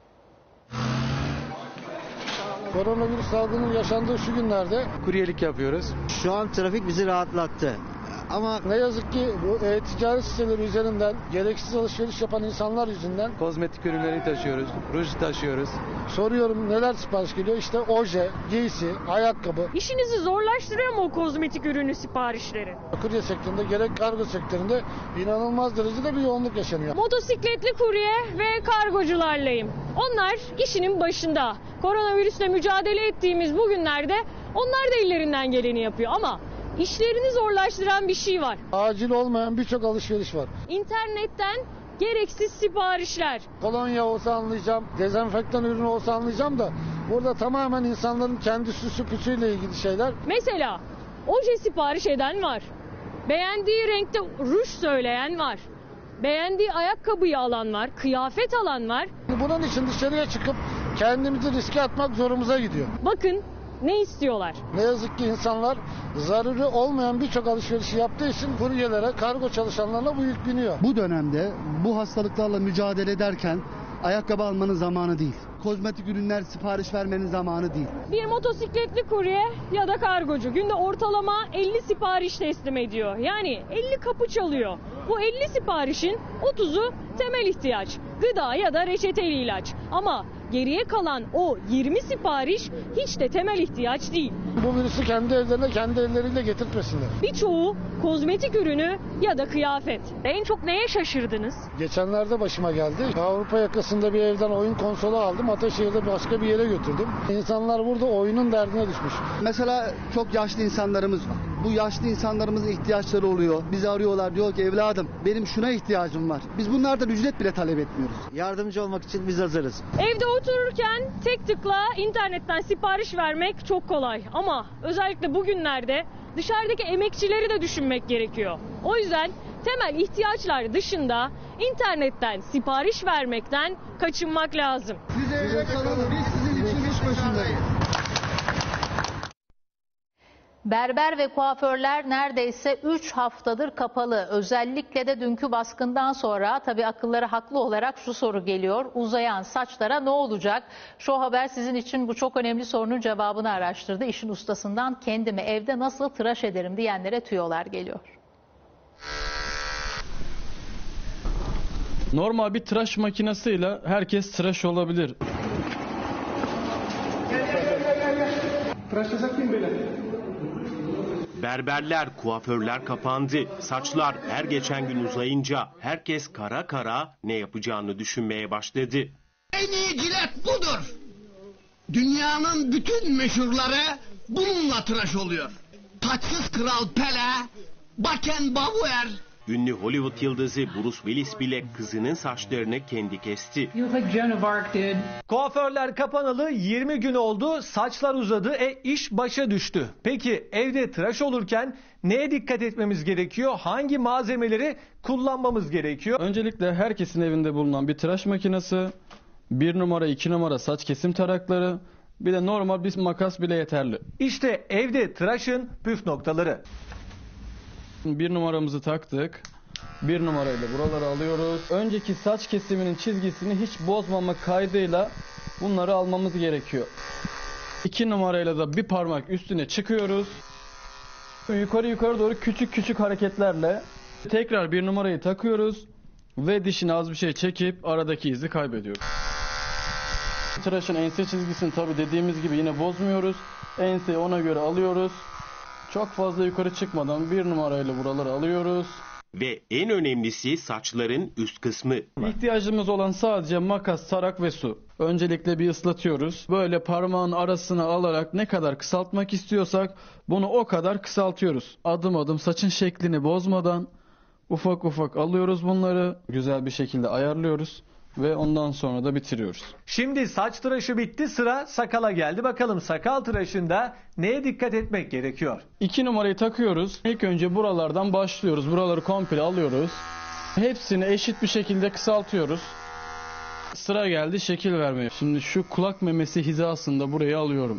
Koronavirüs salgının yaşandığı şu günlerde kuryelik yapıyoruz. Şu an trafik bizi rahatlattı. Ama ne yazık ki bu e-ticaret siteleri üzerinden gereksiz alışveriş yapan insanlar yüzünden kozmetik ürünleri taşıyoruz, ruj taşıyoruz. Soruyorum neler sipariş geliyor? İşte oje, giysi, ayakkabı. İşinizi zorlaştırıyor mu o kozmetik ürünü siparişleri? Kurye sektöründe gerek kargo sektöründe inanılmaz derecede bir yoğunluk yaşanıyor. Motosikletli kurye ve kargocularlayım. Onlar işinin başında. Koronavirüsle mücadele ettiğimiz bu günlerde onlar da ellerinden geleni yapıyor ama İşlerini zorlaştıran bir şey var. Acil olmayan birçok alışveriş var. İnternetten gereksiz siparişler. Kolonya olsa anlayacağım, dezenfektan ürünü olsa anlayacağım da burada tamamen insanların kendi süsü püsüyle ilgili şeyler. Mesela oje sipariş eden var. Beğendiği renkte ruj söyleyen var. Beğendiği ayakkabıyı alan var, kıyafet alan var. Bunun için dışarıya çıkıp kendimizi riske atmak zorumuza gidiyor. Bakın ne istiyorlar? Ne yazık ki insanlar zaruri olmayan birçok alışverişi yaptığı için kuryelere, kargo çalışanlarına bu yük biniyor. Bu dönemde bu hastalıklarla mücadele ederken ayakkabı almanın zamanı değil. Kozmetik ürünler sipariş vermenin zamanı değil. Bir motosikletli kurye ya da kargocu günde ortalama elli sipariş teslim ediyor. Yani elli kapı çalıyor. Bu elli siparişin otuzu temel ihtiyaç. Gıda ya da reçeteli ilaç. Ama geriye kalan o yirmi sipariş hiç de temel ihtiyaç değil. Bu virüsü kendi evlerine, kendi elleriyle getirtmesinler. Birçoğu kozmetik ürünü ya da kıyafet. En çok neye şaşırdınız? Geçenlerde başıma geldi. Avrupa yakasında bir evden oyun konsolu aldım. Ataşehir'de başka bir yere götürdüm. İnsanlar burada oyunun derdine düşmüş. Mesela çok yaşlı insanlarımız var. Bu yaşlı insanlarımızın ihtiyaçları oluyor. Bizi arıyorlar, diyor ki evladım benim şuna ihtiyacım var. Biz bunlardan ücret bile talep etmiyoruz. Yardımcı olmak için biz hazırız. Evde otururken tek tıkla internetten sipariş vermek çok kolay. Ama özellikle bugünlerde dışarıdaki emekçileri de düşünmek gerekiyor. O yüzden temel ihtiyaçlar dışında internetten sipariş vermekten kaçınmak lazım. Siz evde kalın, biz sizin için iş başındayız. Berber ve kuaförler neredeyse üç haftadır kapalı. Özellikle de dünkü baskından sonra tabii akılları haklı olarak şu soru geliyor. Uzayan saçlara ne olacak? Show Haber sizin için bu çok önemli sorunun cevabını araştırdı. İşin ustasından kendimi evde nasıl tıraş ederim diyenlere tüyolar geliyor. Normal bir tıraş makinesiyle herkes tıraş olabilir. Tıraş kim böyle? Berberler, kuaförler kapandı. Saçlar her geçen gün uzayınca herkes kara kara ne yapacağını düşünmeye başladı. En iyi cilet budur. Dünyanın bütün meşhurları bununla tıraş oluyor. Taçsız Kral Pele, Beckenbauer. Ünlü Hollywood yıldızı Bruce Willis bile kızının saçlarını kendi kesti. Kuaförler kapanalı yirmi gün oldu, saçlar uzadı, e iş başa düştü. Peki evde tıraş olurken neye dikkat etmemiz gerekiyor? Hangi malzemeleri kullanmamız gerekiyor? Öncelikle herkesin evinde bulunan bir tıraş makinesi, bir numara iki numara saç kesim tarakları, bir de normal bir makas bile yeterli. İşte evde tıraşın püf noktaları. Bir numaramızı taktık. Bir numarayla buraları alıyoruz. Önceki saç kesiminin çizgisini hiç bozmamak kaydıyla bunları almamız gerekiyor. İki numarayla da bir parmak üstüne çıkıyoruz. Yukarı yukarı doğru küçük küçük hareketlerle tekrar bir numarayı takıyoruz ve dişini az bir şey çekip aradaki izi kaybediyoruz. Tıraşın ense çizgisini tabi dediğimiz gibi yine bozmuyoruz. Enseyi ona göre alıyoruz. Çok fazla yukarı çıkmadan bir numarayla buraları alıyoruz. Ve en önemlisi saçların üst kısmı. İhtiyacımız olan sadece makas, tarak ve su. Öncelikle bir ıslatıyoruz. Böyle parmağın arasına alarak ne kadar kısaltmak istiyorsak bunu o kadar kısaltıyoruz. Adım adım saçın şeklini bozmadan ufak ufak alıyoruz bunları. Güzel bir şekilde ayarlıyoruz ve ondan sonra da bitiriyoruz. Şimdi saç tıraşı bitti, sıra sakala geldi. Bakalım sakal tıraşında neye dikkat etmek gerekiyor? İki numarayı takıyoruz. İlk önce buralardan başlıyoruz. Buraları komple alıyoruz. Hepsini eşit bir şekilde kısaltıyoruz. Sıra geldi şekil vermeye. Şimdi şu kulak memesi hizasında burayı alıyorum.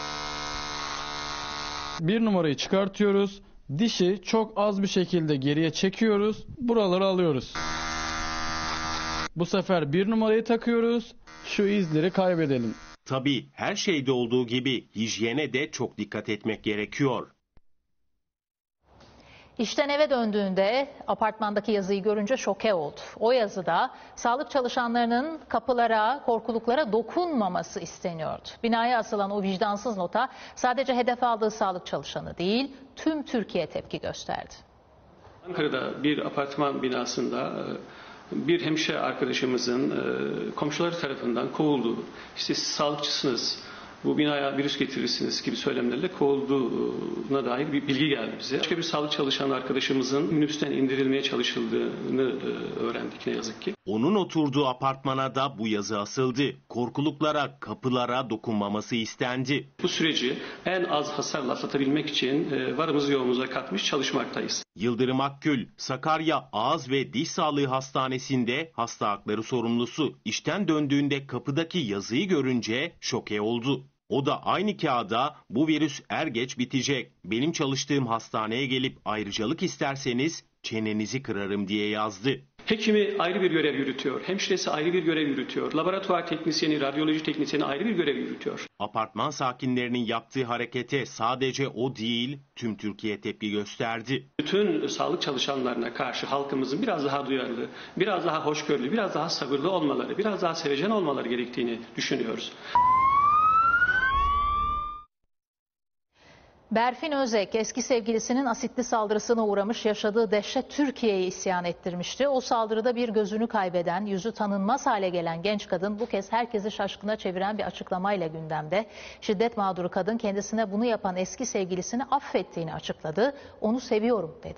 Bir numarayı çıkartıyoruz. Dişi çok az bir şekilde geriye çekiyoruz. Buraları alıyoruz. Bu sefer bir numarayı takıyoruz. Şu izleri kaybedelim. Tabii her şeyde olduğu gibi hijyene de çok dikkat etmek gerekiyor. İşten eve döndüğünde apartmandaki yazıyı görünce şoke oldu. O yazıda sağlık çalışanlarının kapılara, korkuluklara dokunmaması isteniyordu. Binaya asılan o vicdansız nota sadece hedef aldığı sağlık çalışanı değil, tüm Türkiye tepki gösterdi. Ankara'da bir apartman binasında bir hemşire arkadaşımızın komşuları tarafından kovulduğu, işte siz sağlıkçısınız, bu binaya virüs getirirsiniz gibi söylemlerle kovulduğuna dair bir bilgi geldi bize. Başka bir sağlık çalışan arkadaşımızın minibüsten indirilmeye çalışıldığını öğrendik ne yazık ki. Onun oturduğu apartmana da bu yazı asıldı. Korkuluklara, kapılara dokunmaması istendi. Bu süreci en az hasarla atlatabilmek için varımızı yoğumuza katmış çalışmaktayız. Yıldırım Akgül, Sakarya Ağız ve Diş Sağlığı Hastanesi'nde hasta hakları sorumlusu işten döndüğünde kapıdaki yazıyı görünce şoke oldu. O da aynı kağıda bu virüs er geç bitecek, benim çalıştığım hastaneye gelip ayrıcalık isterseniz çenenizi kırarım diye yazdı. Hekimi ayrı bir görev yürütüyor, hemşiresi ayrı bir görev yürütüyor, laboratuvar teknisyeni, radyoloji teknisyeni ayrı bir görev yürütüyor. Apartman sakinlerinin yaptığı harekete sadece o değil, tüm Türkiye tepki gösterdi. Bütün sağlık çalışanlarına karşı halkımızın biraz daha duyarlı, biraz daha hoşgörülü, biraz daha sabırlı olmaları, biraz daha sevecen olmaları gerektiğini düşünüyoruz. Berfin Özek eski sevgilisinin asitli saldırısına uğramış, yaşadığı dehşet Türkiye'yi isyan ettirmişti. O saldırıda bir gözünü kaybeden, yüzü tanınmaz hale gelen genç kadın bu kez herkesi şaşkına çeviren bir açıklamayla gündemde. Şiddet mağduru kadın kendisine bunu yapan eski sevgilisini affettiğini açıkladı. Onu seviyorum dedi.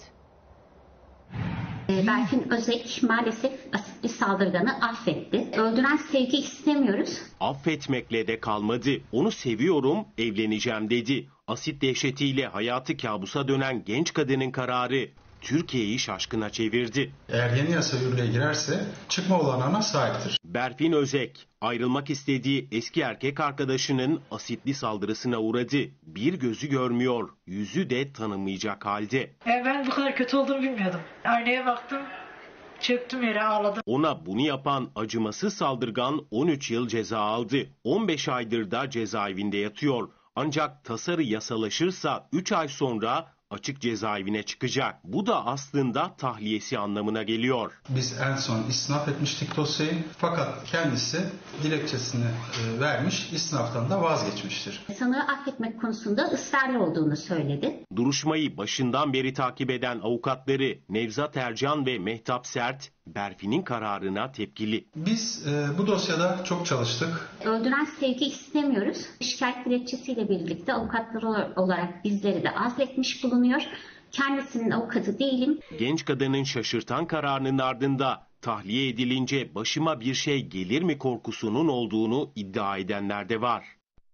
Berfin Özek maalesef asitli saldırganı affetti. Öldüren sevgi istemiyoruz. Affetmekle de kalmadı. Onu seviyorum, evleneceğim dedi. Asit dehşetiyle hayatı kabusa dönen genç kadının kararı Türkiye'yi şaşkına çevirdi. Eğer yeni yasa yürürlüğe girerse çıkma olanağına sahiptir. Berfin Özek ayrılmak istediği eski erkek arkadaşının asitli saldırısına uğradı. Bir gözü görmüyor, yüzü de tanınmayacak halde. Ben bu kadar kötü olduğunu bilmiyordum. Aynaya baktım, çöktüm yere, ağladım. Ona bunu yapan acımasız saldırgan on üç yıl ceza aldı. on beş aydır da cezaevinde yatıyor. Ancak tasarı yasalaşırsa üç ay sonra açık cezaevine çıkacak. Bu da aslında tahliyesi anlamına geliyor. Biz en son istinaf etmiştik dosyayı. Fakat kendisi dilekçesini vermiş, istinaftan da vazgeçmiştir. Sanığı affetmek konusunda ısrarlı olduğunu söyledi. Duruşmayı başından beri takip eden avukatları Nevzat Ercan ve Mehtap Sert, Berfin'in kararına tepkili. Biz e, bu dosyada çok çalıştık. Öldüren sevgi istemiyoruz. Şikayet dilekçesiyle birlikte avukatlar olarak bizleri de affetmiş bulunuyor. Kendisinin avukatı değilim. Genç kadının şaşırtan kararının ardında tahliye edilince başıma bir şey gelir mi korkusunun olduğunu iddia edenler de var.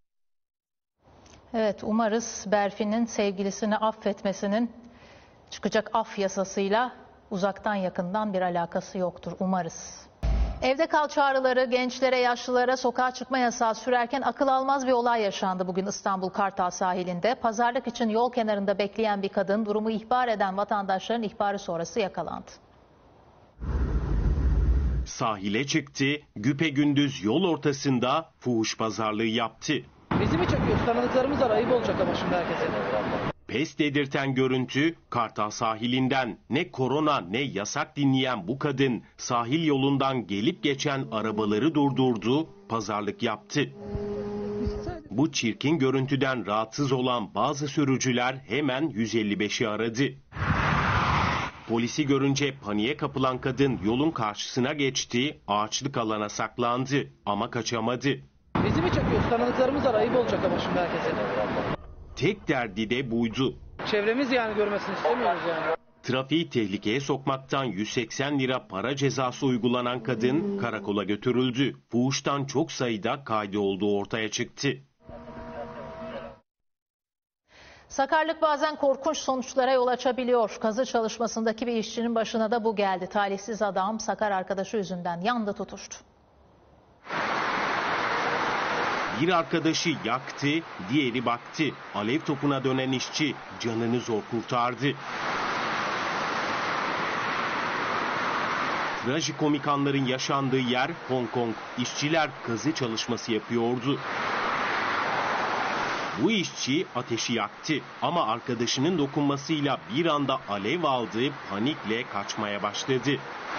Evet, umarız Berfin'in sevgilisini affetmesinin çıkacak af yasasıyla uzaktan yakından bir alakası yoktur. Umarız. Evde kal çağrıları, gençlere, yaşlılara sokağa çıkma yasağı sürerken akıl almaz bir olay yaşandı bugün İstanbul Kartal sahilinde. Pazarlık için yol kenarında bekleyen bir kadın, durumu ihbar eden vatandaşların ihbarı sonrası yakalandı. Sahile çıktı, güpegündüz yol ortasında fuhuş pazarlığı yaptı. Bizi mi çekiyoruz? Tanıdıklarımız var, ayıp olacak ama şimdi herkese. Pes dedirten görüntü Kartal sahilinden. Ne korona ne yasak dinleyen bu kadın sahil yolundan gelip geçen arabaları durdurdu, pazarlık yaptı. Bu çirkin görüntüden rahatsız olan bazı sürücüler hemen yüz elli beşi aradı. Polisi görünce paniğe kapılan kadın yolun karşısına geçti, ağaçlık alana saklandı ama kaçamadı. Bizi mi çekiyoruz? Tanıdıklarımız var. Ayıp olacak ama şimdi herkese. Tek derdi de buydu. Çevremiz yani görmesini istemiyoruz yani. Trafiği tehlikeye sokmaktan yüz seksen lira para cezası uygulanan kadın karakola götürüldü. Fuhuştan çok sayıda kaydı olduğu ortaya çıktı. Sakarlık bazen korkunç sonuçlara yol açabiliyor. Kazı çalışmasındaki bir işçinin başına da bu geldi. Talihsiz adam sakar arkadaşı yüzünden yandı tutuştu. Bir arkadaşı yaktı, diğeri baktı. Alev topuna dönen işçi canını zor kurtardı. Trajikomik anların yaşandığı yer Hong Kong. İşçiler kazı çalışması yapıyordu. Bu işçi ateşi yaktı ama arkadaşının dokunmasıyla bir anda alev aldı, panikle kaçmaya başladı.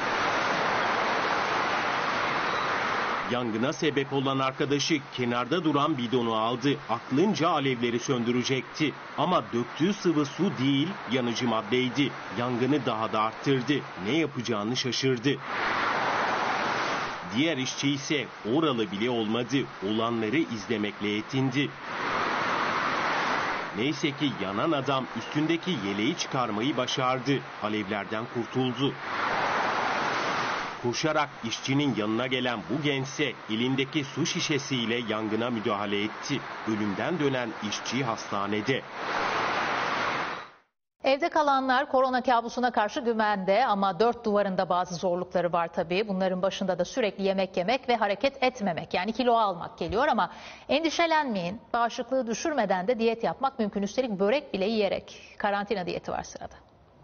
Yangına sebep olan arkadaşı kenarda duran bidonu aldı. Aklınca alevleri söndürecekti. Ama döktüğü sıvı su değil, yanıcı maddeydi. Yangını daha da arttırdı. Ne yapacağını şaşırdı. Diğer işçi ise oralı bile olmadı. Olanları izlemekle yetindi. Neyse ki yanan adam üstündeki yeleği çıkarmayı başardı. Alevlerden kurtuldu. Koşarak işçinin yanına gelen bu gençse elindeki su şişesiyle yangına müdahale etti. Ölümden dönen işçi hastanede. Evde kalanlar korona kabusuna karşı güvende ama dört duvarında bazı zorlukları var tabii. Bunların başında da sürekli yemek yemek ve hareket etmemek, yani kilo almak geliyor ama endişelenmeyin. Bağışıklığı düşürmeden de diyet yapmak mümkün. Üstelik börek bile yiyerek. Karantina diyeti var sırada.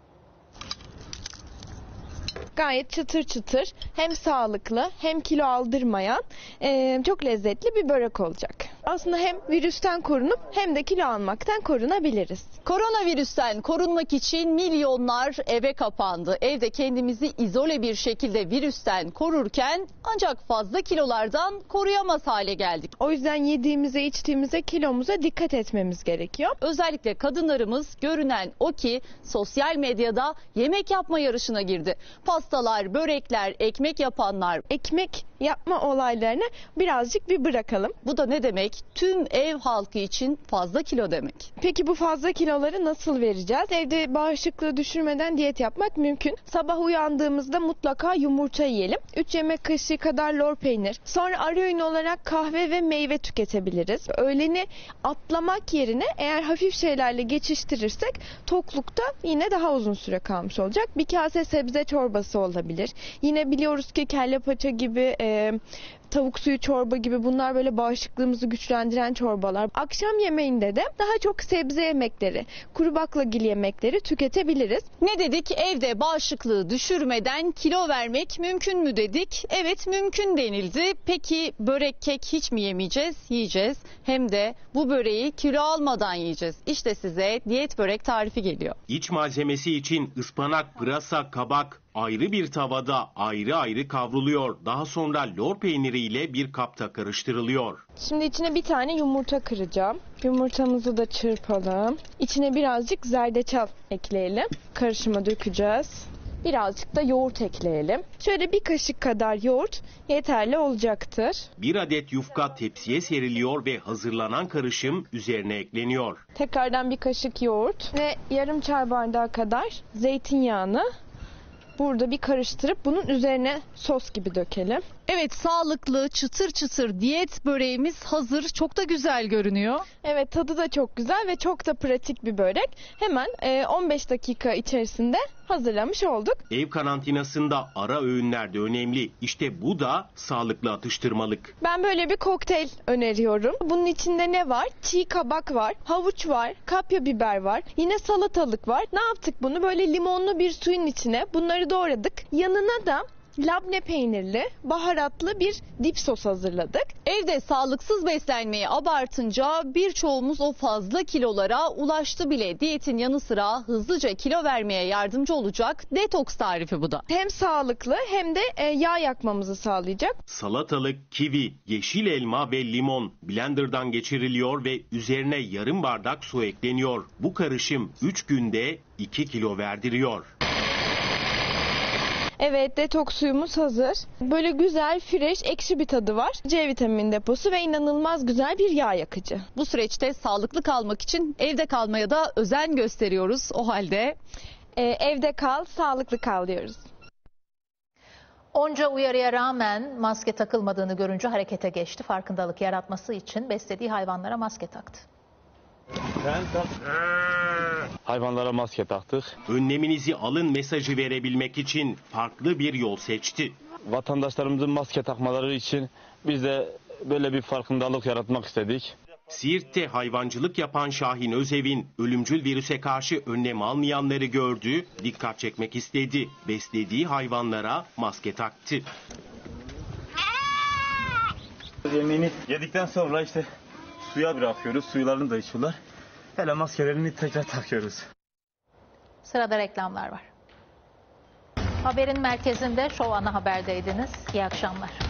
Gayet çıtır çıtır, hem sağlıklı hem kilo aldırmayan e, çok lezzetli bir börek olacak. Aslında hem virüsten korunup hem de kilo almaktan korunabiliriz. Koronavirüsten korunmak için milyonlar eve kapandı. Evde kendimizi izole bir şekilde virüsten korurken ancak fazla kilolardan koruyamaz hale geldik. O yüzden yediğimize, içtiğimize, kilomuza dikkat etmemiz gerekiyor. Özellikle kadınlarımız görünen o ki sosyal medyada yemek yapma yarışına girdi. Pastalar, börekler, ekmek yapanlar. Ekmek yapma olaylarını birazcık bir bırakalım. Bu da ne demek? Tüm ev halkı için fazla kilo demek. Peki bu fazla kiloları nasıl vereceğiz? Evde bağışıklığı düşürmeden diyet yapmak mümkün. Sabah uyandığımızda mutlaka yumurta yiyelim. üç yemek kaşığı kadar lor peynir. Sonra ara öğün olarak kahve ve meyve tüketebiliriz. Öğleni atlamak yerine eğer hafif şeylerle geçiştirirsek toklukta yine daha uzun süre kalmış olacak. Bir kase sebze çorbası olabilir. Yine biliyoruz ki kelle paça gibi e, tavuk suyu çorba gibi bunlar böyle bağışıklığımızı güçlendiren çorbalar. Akşam yemeğinde de daha çok sebze yemekleri, kuru baklagil yemekleri tüketebiliriz. Ne dedik? Evde bağışıklığı düşürmeden kilo vermek mümkün mü dedik? Evet, mümkün denildi. Peki börek, kek hiç mi yemeyeceğiz? Yiyeceğiz. Hem de bu böreği kilo almadan yiyeceğiz. İşte size diyet börek tarifi geliyor. İç malzemesi için ıspanak, pırasa, kabak ayrı bir tavada ayrı ayrı kavruluyor. Daha sonra lor peyniriyle bir kapta karıştırılıyor. Şimdi içine bir tane yumurta kıracağım. Yumurtamızı da çırpalım. İçine birazcık zerdeçal ekleyelim. Karışıma dökeceğiz. Birazcık da yoğurt ekleyelim. Şöyle bir kaşık kadar yoğurt yeterli olacaktır. Bir adet yufka tepsiye seriliyor ve hazırlanan karışım üzerine ekleniyor. Tekrardan bir kaşık yoğurt ve yarım çay bardağı kadar zeytinyağını burada bir karıştırıp bunun üzerine sos gibi dökelim. Evet, sağlıklı çıtır çıtır diyet böreğimiz hazır. Çok da güzel görünüyor. Evet, tadı da çok güzel ve çok da pratik bir börek. Hemen on beş dakika içerisinde hazırlamış olduk. Ev karantinasında ara öğünler de önemli. İşte bu da sağlıklı atıştırmalık. Ben böyle bir kokteyl öneriyorum. Bunun içinde ne var? Çiğ kabak var, havuç var, kapya biber var, yine salatalık var. Ne yaptık bunu? Böyle limonlu bir suyun içine bunları doğradık. Yanına da labne peynirli, baharatlı bir dip sos hazırladık. Evde sağlıksız beslenmeyi abartınca birçoğumuz o fazla kilolara ulaştı bile. Diyetin yanı sıra hızlıca kilo vermeye yardımcı olacak detoks tarifi bu da. Hem sağlıklı hem de e, yağ yakmamızı sağlayacak. Salatalık, kivi, yeşil elma ve limon blenderdan geçiriliyor ve üzerine yarım bardak su ekleniyor. Bu karışım üç günde iki kilo verdiriyor. Evet, detoks suyumuz hazır. Böyle güzel, fresh, ekşi bir tadı var. C vitamini deposu ve inanılmaz güzel bir yağ yakıcı. Bu süreçte sağlıklı kalmak için evde kalmaya da özen gösteriyoruz. O halde Ee, evde kal, sağlıklı kal diyoruz. Onca uyarıya rağmen maske takılmadığını görünce harekete geçti. Farkındalık yaratması için beslediği hayvanlara maske taktı. Hayvanlara maske taktık. Önleminizi alın mesajı verebilmek için farklı bir yol seçti. Vatandaşlarımızın maske takmaları için biz de böyle bir farkındalık yaratmak istedik. Siirt'te hayvancılık yapan Şahin Özevin ölümcül virüse karşı önlem almayanları gördü, dikkat çekmek istedi. Beslediği hayvanlara maske taktı. Yemeğini yedikten sonra işte suya bırakıyoruz. Suylarını da içiyorlar. Hele maskelerini tekrar takıyoruz. Sırada reklamlar var. Haberin merkezinde Şov Ana Haber'deydiniz. İyi akşamlar.